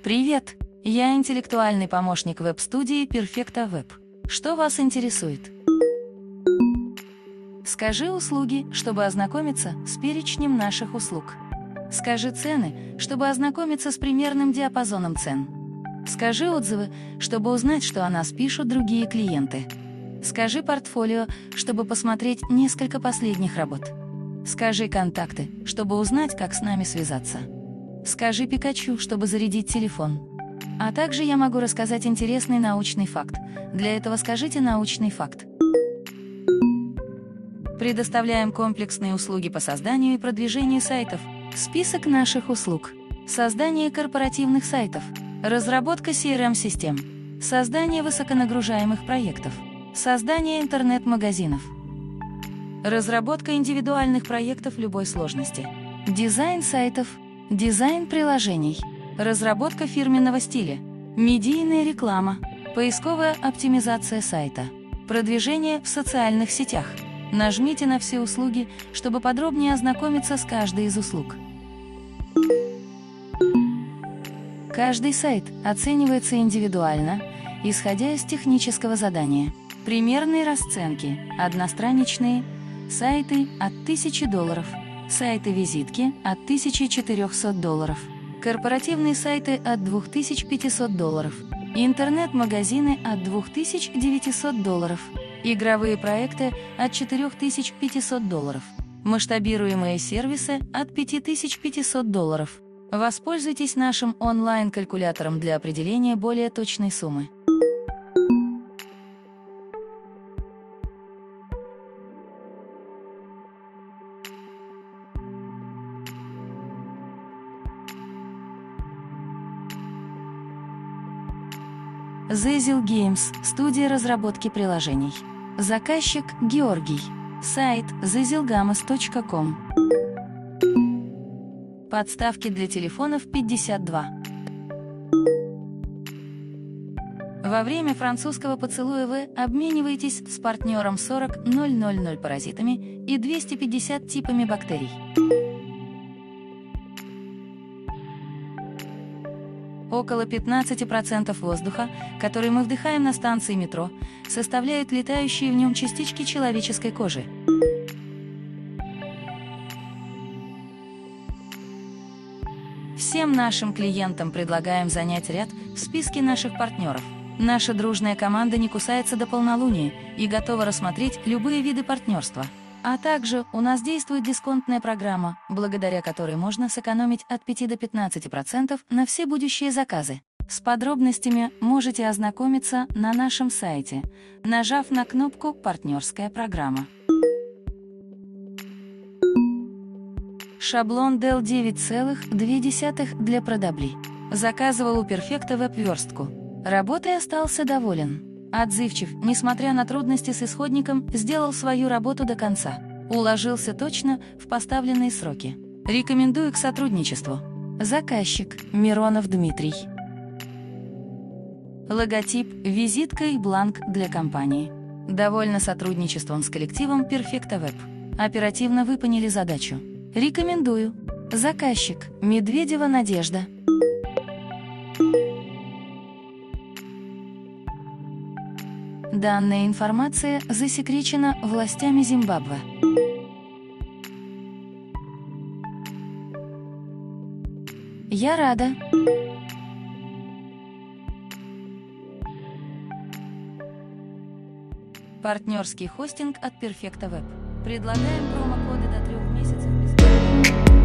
Привет! Я интеллектуальный помощник веб-студии Perfecta Web. Что вас интересует? Скажи услуги, чтобы ознакомиться с перечнем наших услуг. Скажи цены, чтобы ознакомиться с примерным диапазоном цен. Скажи отзывы, чтобы узнать, что о нас пишут другие клиенты. Скажи портфолио, чтобы посмотреть несколько последних работ. Скажи контакты, чтобы узнать, как с нами связаться. Скажи Пикачу, чтобы зарядить телефон. А также я могу рассказать интересный научный факт. Для этого скажите научный факт. Предоставляем комплексные услуги по созданию и продвижению сайтов. Список наших услуг. Создание корпоративных сайтов. Разработка CRM-систем. Создание высоконагружаемых проектов. Создание интернет-магазинов. Разработка индивидуальных проектов любой сложности. Дизайн сайтов. Дизайн приложений. Разработка фирменного стиля. Медийная реклама. Поисковая оптимизация сайта. Продвижение в социальных сетях. Нажмите на все услуги, чтобы подробнее ознакомиться с каждой из услуг. Каждый сайт оценивается индивидуально, исходя из технического задания. Примерные расценки: одностраничные сайты от $1000, сайты-визитки от $1400, корпоративные сайты от $2500, интернет-магазины от $2900, игровые проекты от $4500, масштабируемые сервисы от $5500. Воспользуйтесь нашим онлайн-калькулятором для определения более точной суммы. Zezil Games – студия разработки приложений. Заказчик – Георгий. Сайт – zezilgames.com. Подставки для телефонов 52. Во время французского поцелуя вы обмениваетесь с партнером 40 000 паразитами и 250 типами бактерий. Около 15% воздуха, который мы вдыхаем на станции метро, составляют летающие в нем частички человеческой кожи. Всем нашим клиентам предлагаем занять ряд в списке наших партнеров. Наша дружная команда не кусается до полнолуния и готова рассмотреть любые виды партнерства. А также у нас действует дисконтная программа, благодаря которой можно сэкономить от 5 до 15% на все будущие заказы. С подробностями можете ознакомиться на нашем сайте, нажав на кнопку «Партнерская программа». Шаблон Dell 9,2 для продабли. Заказывал у Perfecta Web верстку. Работой остался доволен. Отзывчив, несмотря на трудности с исходником, сделал свою работу до конца. Уложился точно в поставленные сроки. Рекомендую к сотрудничеству. Заказчик – Миронов Дмитрий. Логотип, визитка и бланк для компании. Довольно сотрудничеством с коллективом Perfecta Web. Оперативно выполнили задачу. Рекомендую. Заказчик – Медведева Надежда. Данная информация засекречена властями Зимбабве. Я рада. Партнерский хостинг от Perfecta Web. Предлагаем промокоды до 3 месяцев бесплатно.